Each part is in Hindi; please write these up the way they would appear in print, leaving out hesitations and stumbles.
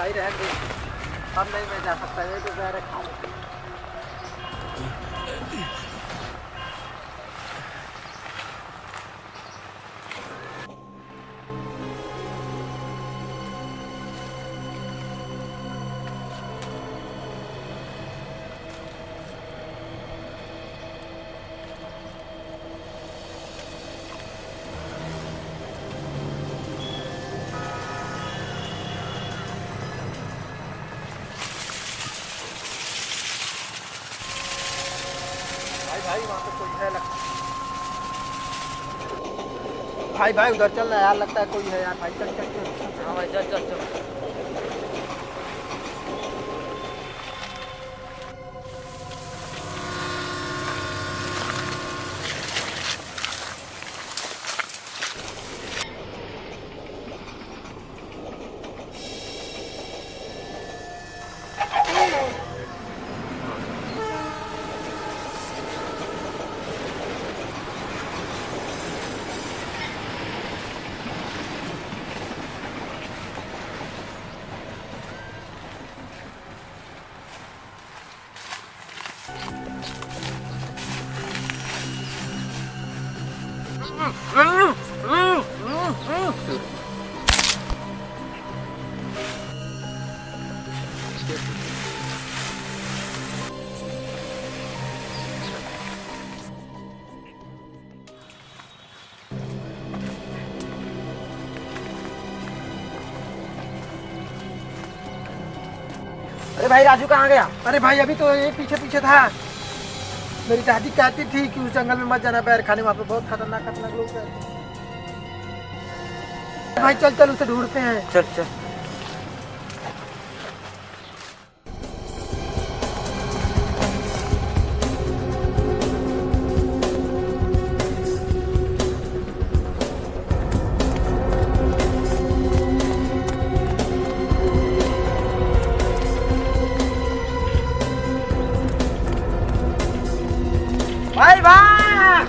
भाई रहने दे, अब नहीं मैं जा सकता, ये तो पैर खा ले। भाई वहाँ पे कोई है लगता है। भाई भाई उधर चल रहा है यार, लगता है कोई है यार। भाई चल चल चल। हाँ भाई चल चल चल। अरे भाई राजू कहाँ गया? अरे भाई अभी तो ये पीछे पीछे था। मेरी दादी कहती थी कि उस जंगल में मत जाना पैर खाने, वहाँ पे बहुत खतरनाक खतरनाक लोग हैं। भाई चल चल उसे ढूंढते हैं। चल चल। भाई भाग!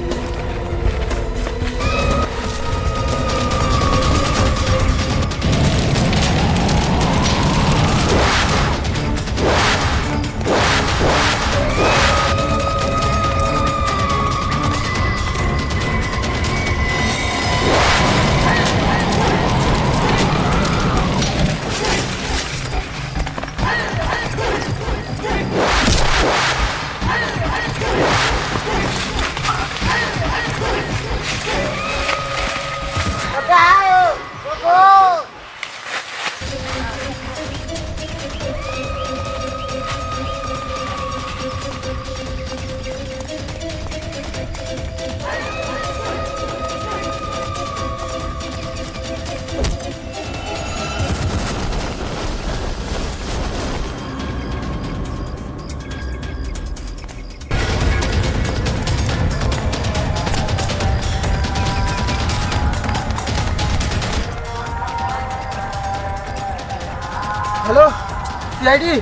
Hello CID.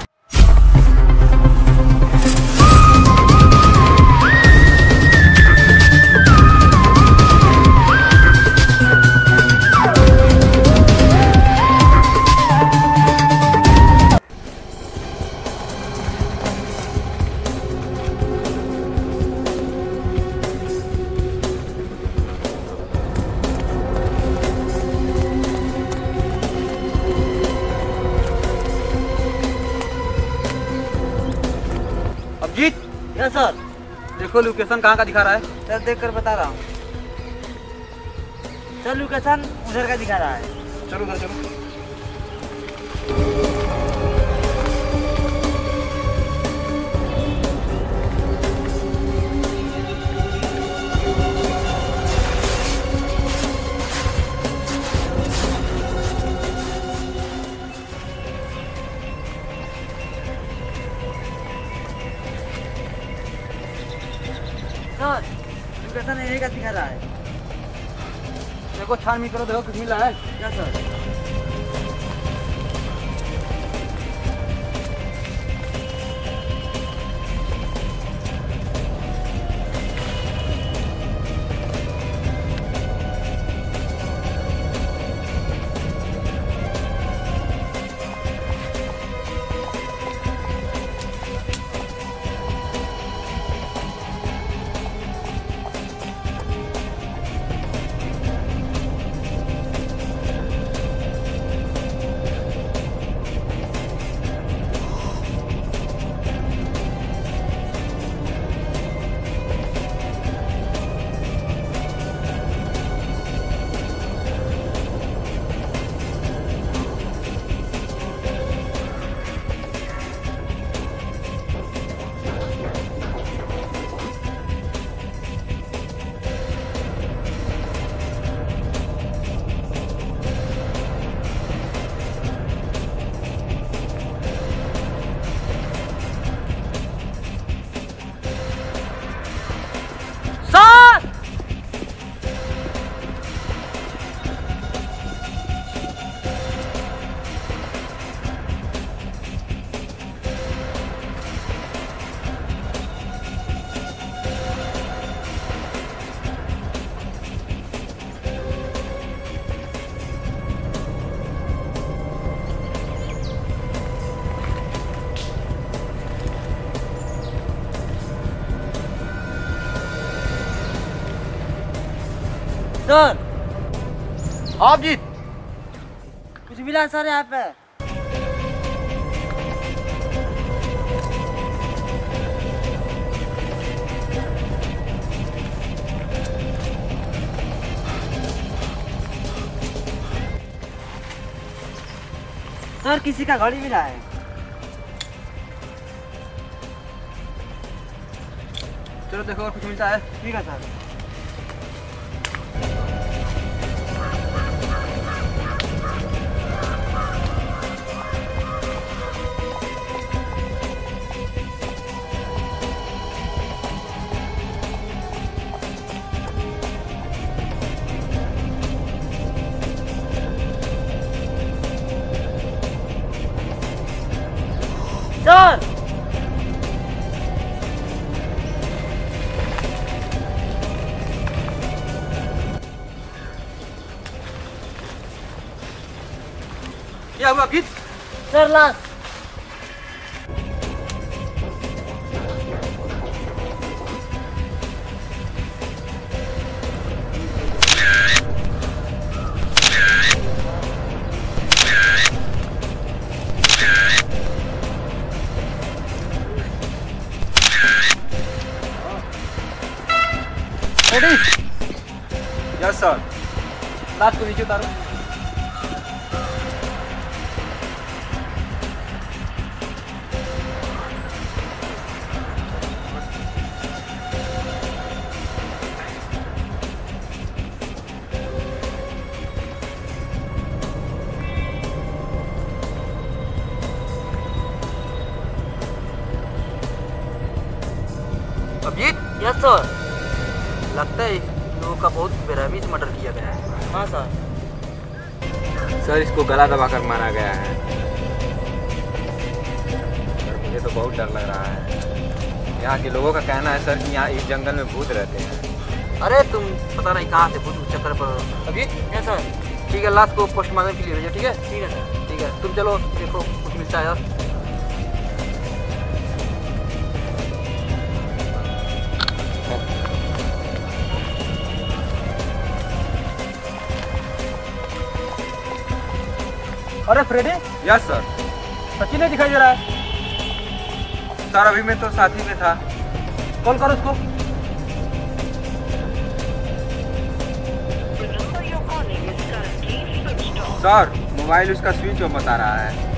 Abhijeet. Yes sir. देखो लोकेशन कहाँ का दिखा रहा है? सर देख कर बता रहा हूँ। सर लोकेशन उधर का दिखा रहा है। चलो उधर चलो। सर लोकेशन यही का दिखा रहा है। देखो छानबीन करो, देखो कुछ मिला है क्या सर? सर आप जीत कुछ मिला सर यहाँ पे? सर किसी का घड़ी मिला है। चलो देखो और कुछ मिलता है। ठीक है सर। सर क्या हुआ गीत? सर लाश। Yes sir. लाश को नीचे उतारो। Abhijeet, yes sir. लगता है इन लोगों का बहुत बेरहमी से मर्डर किया गया है। हाँ सर। सर इसको गला दबाकर मारा गया है। सर मुझे तो बहुत डर लग रहा है। यहाँ के लोगों का कहना है सर कि यहाँ इस जंगल में भूत रहते हैं। अरे तुम पता नहीं कहाँ से भूत चक्कर पर। Abhijeet, yes sir. ठीक है, लाश को पोस्टमार्टम के लिए भेजो। ठीक है, ठीक है सर। ठीक है, तुम चलो देखो कुछ मिलता है यार। अरे फ्रेडी। Yes sir. सचिन नहीं दिखाई दे रहा है। सर अभी मैं तो साथी में था। कॉल करो उसको। सर मोबाइल उसका स्विच ऑफ बता रहा है।